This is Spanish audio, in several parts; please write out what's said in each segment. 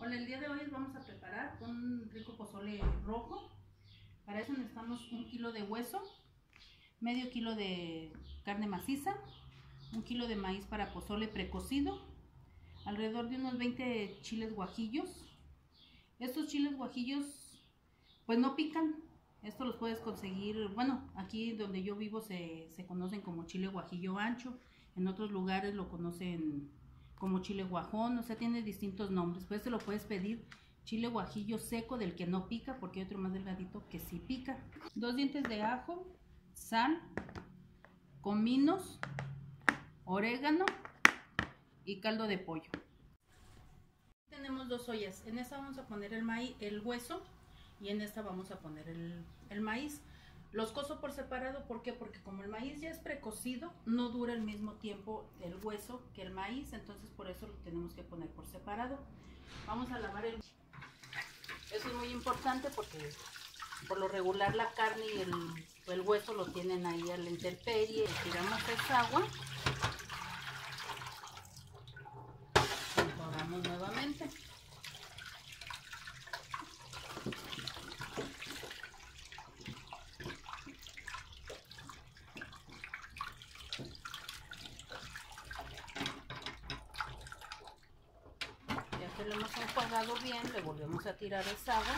Hola, el día de hoy vamos a preparar un rico pozole rojo. Para eso necesitamos 1 kilo de hueso, medio kilo de carne maciza, 1 kilo de maíz para pozole precocido, alrededor de unos 20 chiles guajillos. Estos chiles guajillos pues no pican. Estos los puedes conseguir, bueno, aquí donde yo vivo se conocen como chile guajillo ancho, en otros lugares lo conocen como chile guajón, o sea, tiene distintos nombres. Pues te lo puedes pedir chile guajillo seco, del que no pica, porque hay otro más delgadito que sí pica. 2 dientes de ajo, sal, cominos, orégano y caldo de pollo. Tenemos 2 ollas. En esta vamos a poner el maíz, el hueso, y en esta vamos a poner el maíz. Los cozo por separado, ¿por qué? Porque como el maíz ya es precocido, no dura el mismo tiempo el hueso que el maíz, entonces por eso lo tenemos que poner por separado. Vamos a lavar el... Eso es muy importante porque por lo regular la carne y el hueso lo tienen ahí a la intemperie. Tiramos esa agua, enjuagamos nuevamente. Que lo hemos enjuagado bien, le volvemos a tirar esa agua.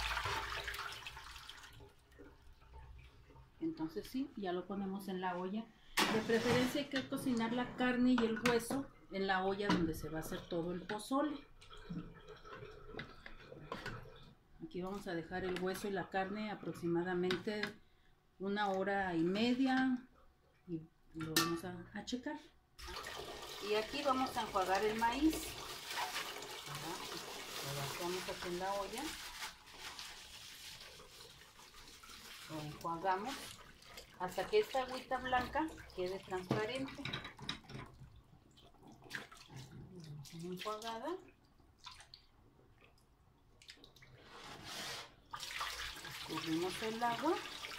Entonces sí, ya lo ponemos en la olla. De preferencia hay que cocinar la carne y el hueso en la olla donde se va a hacer todo el pozole. Aquí vamos a dejar el hueso y la carne aproximadamente 1 hora y media y lo vamos a checar. Y aquí vamos a enjuagar el maíz. Lo vaciamos aquí en la olla, lo enjuagamos hasta que esta agüita blanca quede transparente. Enjuagada. Escurrimos el agua.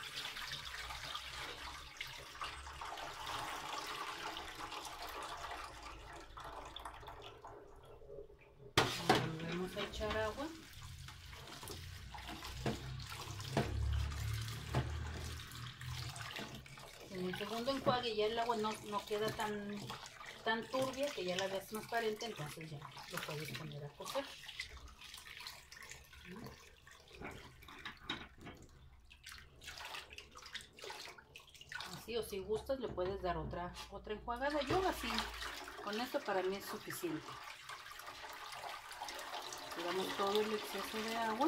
Volvemos a echar agua. En el segundo enjuague ya el agua no queda tan turbia, que ya la ves transparente, entonces ya lo puedes poner a cocer. Así, o si gustas le puedes dar otra enjuagada. Yo así, con esto para mí es suficiente. Tiramos todo el exceso de agua.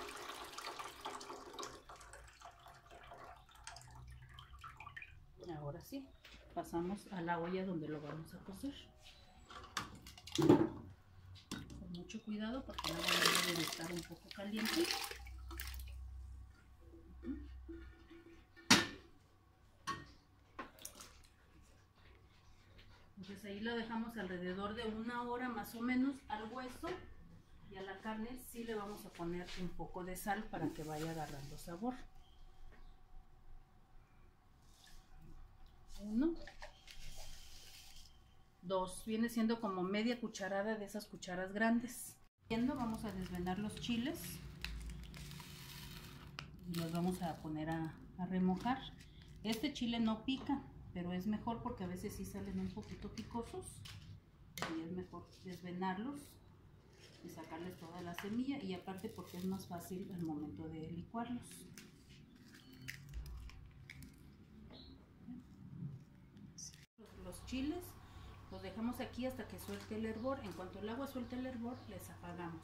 Ahora sí, pasamos a la olla donde lo vamos a cocer. Con mucho cuidado porque el agua debe de estar un poco caliente. Entonces ahí lo dejamos alrededor de 1 hora más o menos al hueso, y a la carne sí le vamos a poner un poco de sal para que vaya agarrando sabor. 1, 2, viene siendo como media cucharada de esas cucharas grandes. Vamos a desvenar los chiles y los vamos a poner a remojar. Este chile no pica, pero es mejor porque a veces sí salen un poquito picosos y es mejor desvenarlos y sacarles toda la semilla, y aparte porque es más fácil al momento de licuarlos. Los chiles los dejamos aquí hasta que suelte el hervor. En cuanto el agua suelte el hervor, les apagamos.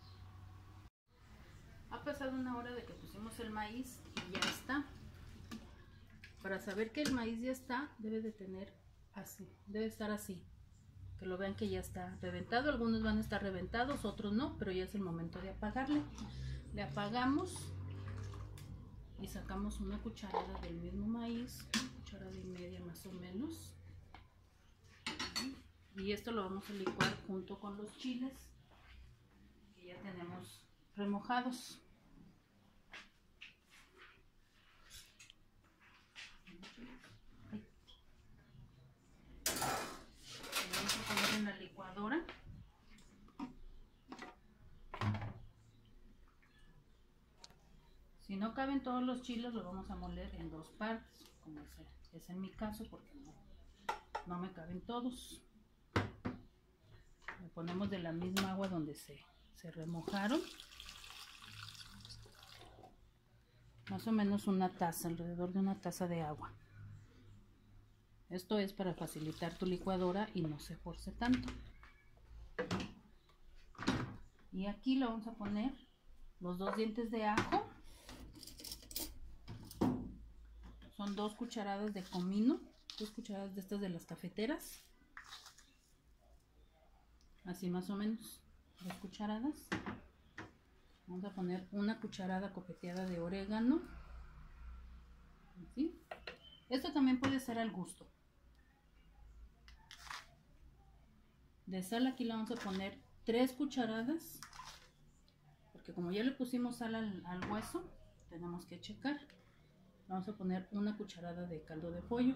Ha pasado 1 hora de que pusimos el maíz y ya está. Para saber que el maíz ya está, debe de tener así, debe estar así, que lo vean que ya está reventado. Algunos van a estar reventados, otros no, pero ya es el momento de apagarle. Le apagamos y sacamos 1 cucharada del mismo maíz, 1,5 cucharadas más o menos. Y esto lo vamos a licuar junto con los chiles que ya tenemos remojados. Lo vamos a poner en la licuadora. Si no caben todos los chiles, los vamos a moler en 2 partes, como es en mi caso, porque no me caben todos. Le ponemos de la misma agua donde se remojaron. Más o menos una taza, alrededor de una taza de agua. Esto es para facilitar tu licuadora y no se force tanto. Y aquí le vamos a poner los 2 dientes de ajo. Son 2 cucharadas de comino, 2 cucharadas de estas de las cafeteras. Así más o menos, 2 cucharadas. Vamos a poner una cucharada copeteada de orégano. ¿Sí? Esto también puede ser al gusto. De sal aquí le vamos a poner 3 cucharadas. Porque como ya le pusimos sal al hueso, tenemos que checar. Vamos a poner una cucharada de caldo de pollo.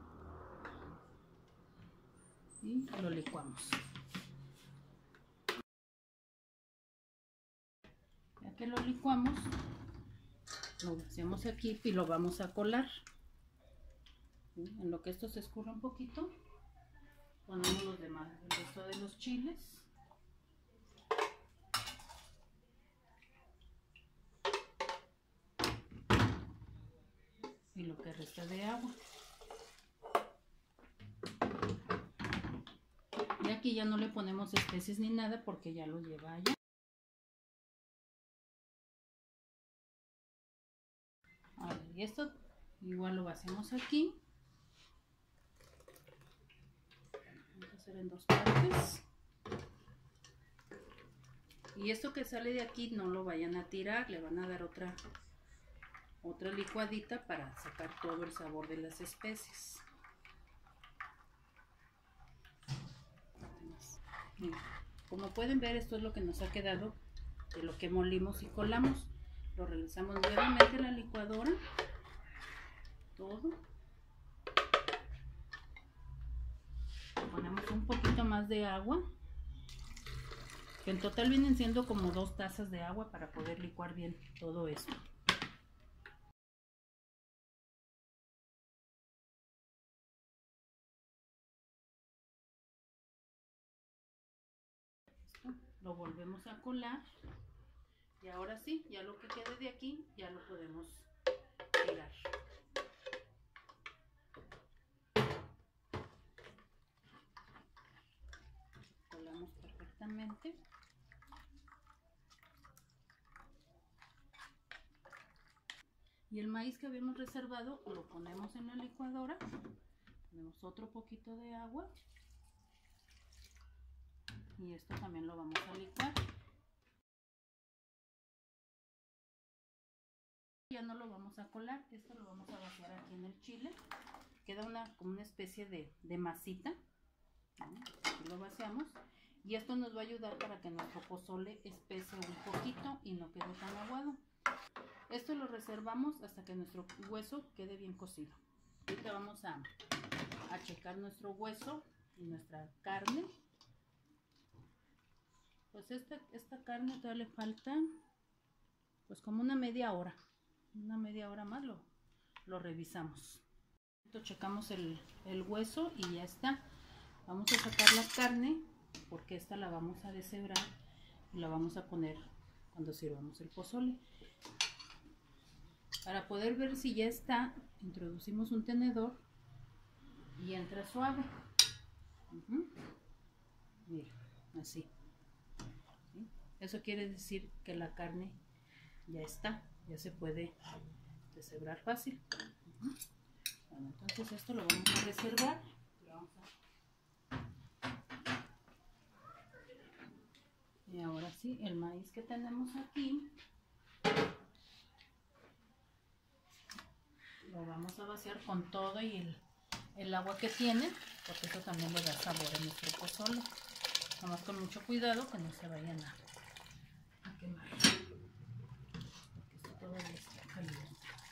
Y lo licuamos. Ya que lo licuamos, lo hacemos aquí y lo vamos a colar. ¿Sí? En lo que esto se escurre un poquito, ponemos los demás, el resto de los chiles. Y lo que resta de agua. Y aquí ya no le ponemos especies ni nada porque ya lo lleva allá. Y esto igual lo hacemos aquí. Vamos a hacer en 2 partes. Y esto que sale de aquí no lo vayan a tirar, le van a dar otra licuadita para sacar todo el sabor de las especies. Miren, como pueden ver, esto es lo que nos ha quedado de lo que molimos y colamos. Lo regresamos nuevamente a la licuadora, todo. Ponemos un poquito más de agua, que en total vienen siendo como 2 tazas de agua para poder licuar bien todo esto. Lo volvemos a colar y ahora sí, ya lo que quede de aquí ya lo podemos tirar. Colamos perfectamente. Y el maíz que habíamos reservado lo ponemos en la licuadora. Ponemos otro poquito de agua. Y esto también lo vamos a licuar. Ya no lo vamos a colar, esto lo vamos a vaciar aquí en el chile. Queda como una especie de masita. Aquí lo vaciamos. Y esto nos va a ayudar para que nuestro pozole espese un poquito y no quede tan aguado. Esto lo reservamos hasta que nuestro hueso quede bien cocido. Ahorita vamos a checar nuestro hueso y nuestra carne. Pues esta carne todavía le falta pues como una media hora más, lo revisamos. Checamos el hueso y ya está. Vamos a sacar la carne porque esta la vamos a deshebrar y la vamos a poner cuando sirvamos el pozole. Para poder ver si ya está, introducimos un tenedor y entra suave. Mira, así. ¿Sí? Eso quiere decir que la carne ya está, ya se puede deshebrar fácil. Bueno, entonces esto lo vamos a reservar. Y ahora sí, el maíz que tenemos aquí lo vamos a vaciar con todo y el agua que tiene, porque eso también le da sabor a nuestro pozole. Nomás con mucho cuidado que no se vayan a quemar, porque esto todavía está caliente.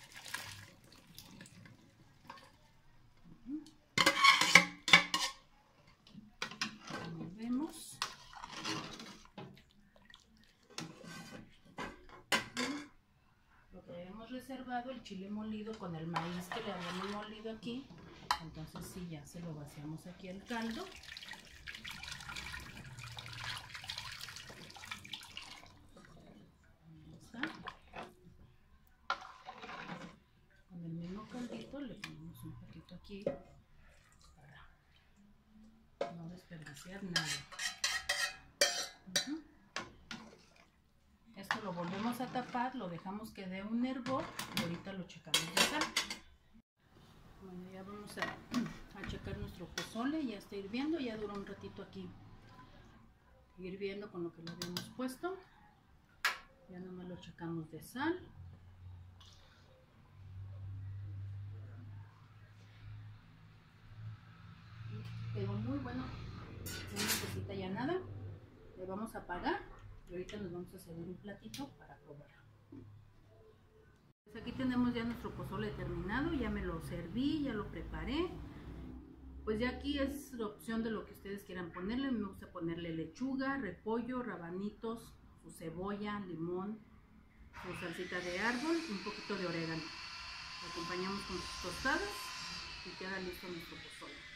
Como vemos, lo que reservado el chile molido con el maíz que le habíamos molido aquí. Entonces sí, ya se lo vaciamos aquí al caldo. Ahí está. Con el mismo caldito le ponemos un poquito aquí para no desperdiciar nada. Esto lo volvemos a tapar, lo dejamos que dé un hervor y ahorita lo checamos de sal. Bueno, ya vamos a checar nuestro pozole, ya está hirviendo, ya duró un ratito aquí hirviendo con lo que le habíamos puesto. Ya nomás lo checamos de sal. Quedó muy bueno, no necesita ya nada. Le vamos a apagar y ahorita nos vamos a servir un platito para probarlo. Pues aquí tenemos ya nuestro pozole terminado, ya me lo serví, ya lo preparé. Pues ya aquí es la opción de lo que ustedes quieran ponerle. Me gusta ponerle lechuga, repollo, rabanitos, su cebolla, limón, su salsita de árbol y un poquito de orégano. Lo acompañamos con sus tostadas y queda listo nuestro pozole.